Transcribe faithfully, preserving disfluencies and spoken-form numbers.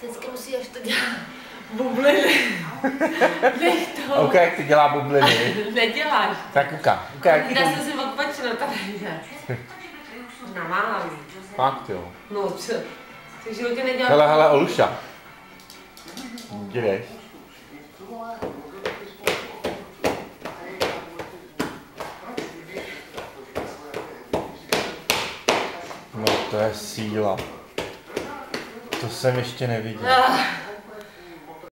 Vždycky musí až to dělat bubliny. Nech to. OK, jak ty dělá bubliny. Neděláš. Tak uka. uka jaký Já to... jsem si odpočila tady. Namáhám. Fakt jo. No co? Ty v životě nedělám. Hele, hele, Oluša. Jdeš. No to je síla. To jsem ještě neviděl. Ah.